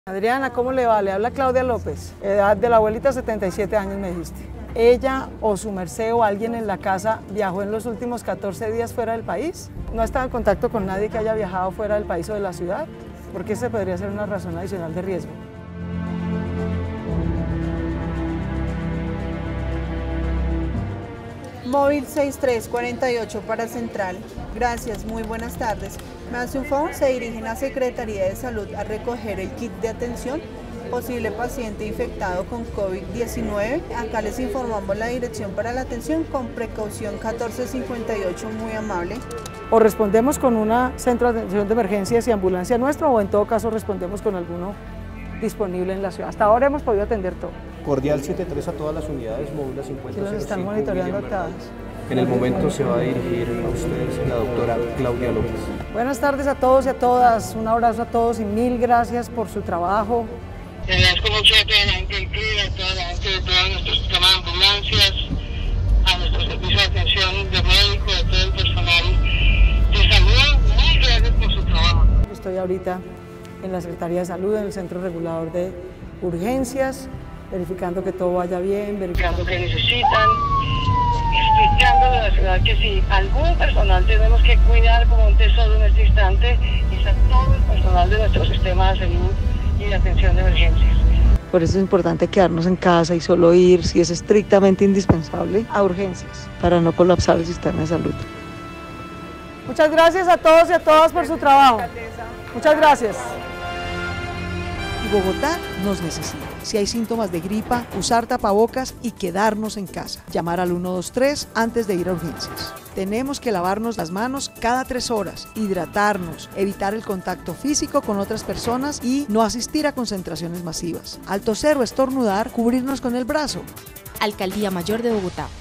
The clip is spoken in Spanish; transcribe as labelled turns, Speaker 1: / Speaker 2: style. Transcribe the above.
Speaker 1: Adriana, ¿cómo le va? Le habla Claudia López, edad de la abuelita, 77 años me dijiste. ¿Ella o su merced o alguien en la casa viajó en los últimos 14 días fuera del país? ¿No ha estado en contacto con nadie que haya viajado fuera del país o de la ciudad? Porque esa podría ser una razón adicional de riesgo.
Speaker 2: Móvil 6348 para Central. Gracias, muy buenas tardes. Me hace un favor, se dirigen a Secretaría de Salud a recoger el kit de atención posible paciente infectado con COVID-19. Acá les informamos la dirección para la atención con precaución 1458, muy amable.
Speaker 1: O respondemos con un centro de atención de emergencias y ambulancia nuestro, o en todo caso respondemos con alguno disponible en la ciudad. Hasta ahora hemos podido atender todo.
Speaker 3: Cordial 73 a todas las unidades, módulo 50.
Speaker 1: Y los están monitoreando a todas.
Speaker 3: En el momento se va a dirigir a ustedes la doctora Claudia López.
Speaker 1: Buenas tardes a todos y a todas, un abrazo a todos y mil gracias por su trabajo.
Speaker 4: Agradezco mucho a toda la gente del CLID, a toda la gente de todos nuestros sistemas de ambulancias, a nuestro servicio de atención de médicos, a todo el personal de salud. Muy gracias por su trabajo.
Speaker 1: Estoy ahorita en la Secretaría de Salud, en el Centro Regulador de Urgencias, verificando que todo vaya bien,
Speaker 4: verificando que necesitan, explicando a la ciudad que si algún personal tenemos que cuidar como un tesoro en este instante, y está todo el personal de nuestro sistema de salud y de atención de emergencias.
Speaker 1: Por eso es importante quedarnos en casa y solo ir, si es estrictamente indispensable, a urgencias, para no colapsar el sistema de salud. Muchas gracias a todos y a todas por su trabajo. Muchas gracias.
Speaker 5: Bogotá nos necesita. Si hay síntomas de gripa, usar tapabocas y quedarnos en casa. Llamar al 123 antes de ir a urgencias. Tenemos que lavarnos las manos cada 3 horas, hidratarnos, evitar el contacto físico con otras personas y no asistir a concentraciones masivas. Al toser o estornudar, cubrirnos con el brazo.
Speaker 6: Alcaldía Mayor de Bogotá.